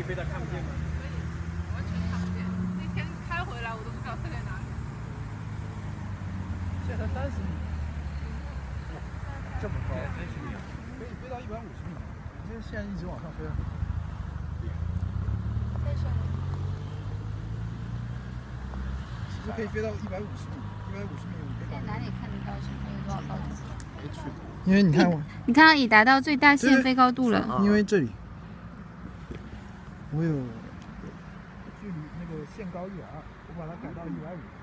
飞到看不见吗？ 可以，完全看不见。那天开回来我都不知道飞在哪里。 现在才30米，这么高 30米， 可以飞到150米。你这现在一直往上飞了。其实可以飞到150米，150米我可以。 在哪里看得到是飞多少高度？ 因为你看我， 你刚刚已达到最大限飞高度了。 因为这里我有距离那个限高120，我把它改到150。